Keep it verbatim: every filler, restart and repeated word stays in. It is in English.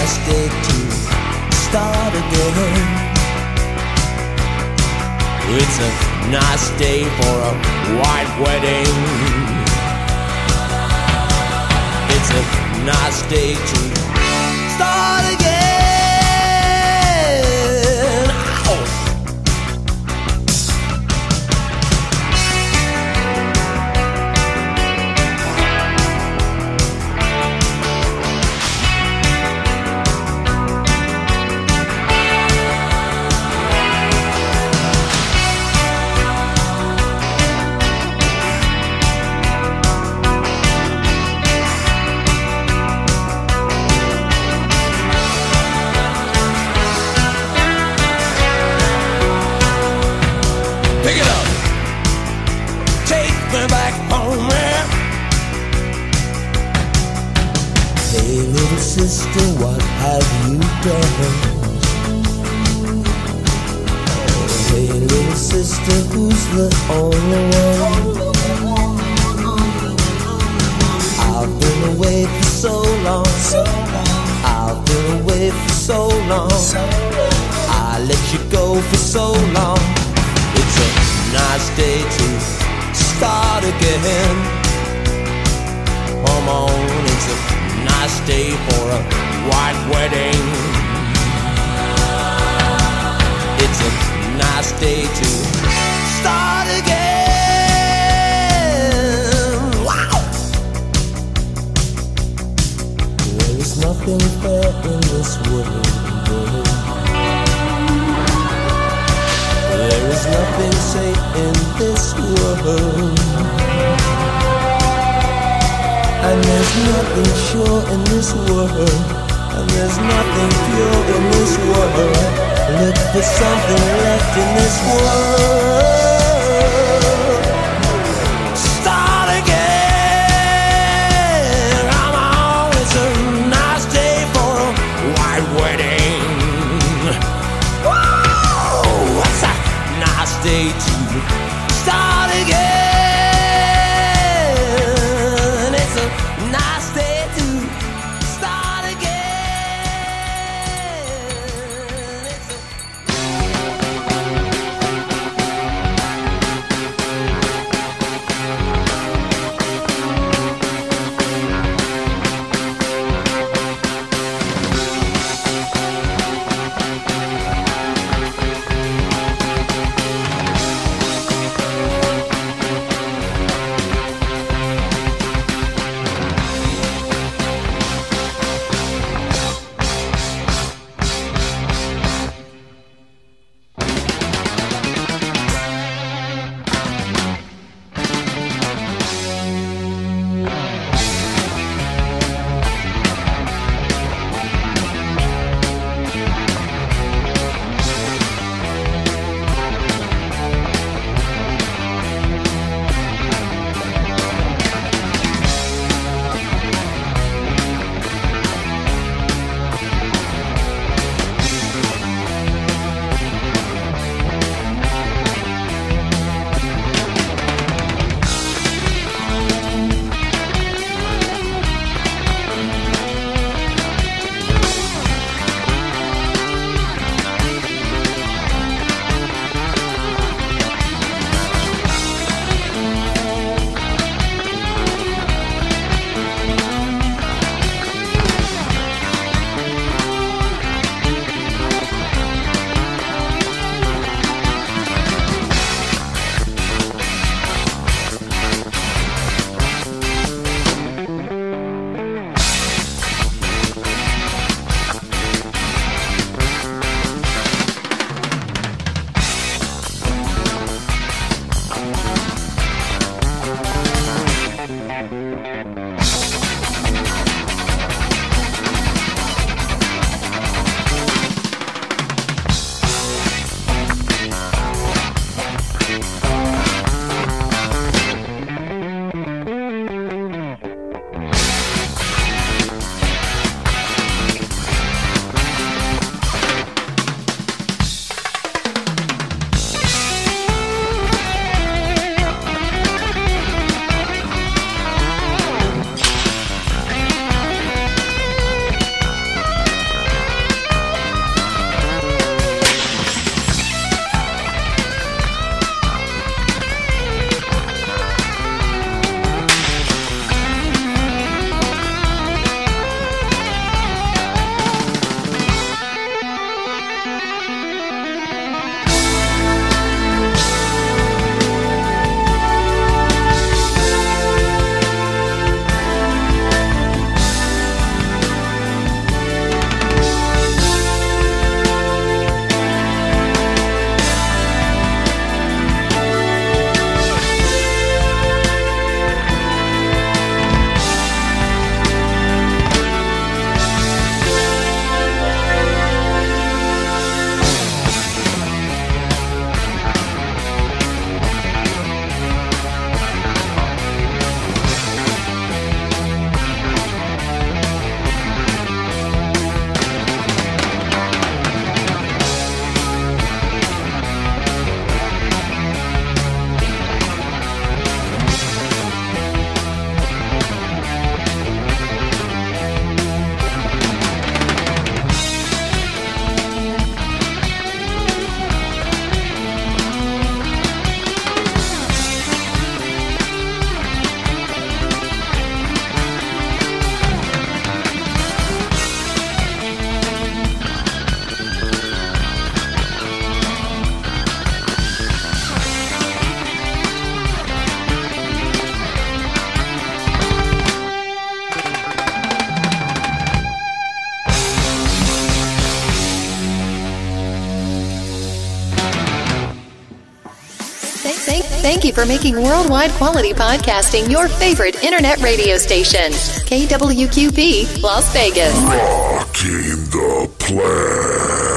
nice day to start again. It's a nice day for a white wedding. It's a nice day to start again. Ow! Pick it up, take me back home, man. Hey little sister, what have you done? Hey little sister, who's the only one? I've been away for so long, I've been away for so long, I let you go for so long. It's a nice day to start again. Come on, it's a nice day for a white wedding. It's a nice day to start again. Wow! There is nothing fair in this world. There is nothing safe in this world, and there's nothing sure in this world, and there's nothing pure in this world. Look for something left in this world. Start again. Come on, it's a nice day for a white wedding. Nice day to start again. It's a nice day to start again. It's a thank you for making worldwide quality podcasting your favorite internet radio station. K W Q P, Las Vegas. Rocking the place.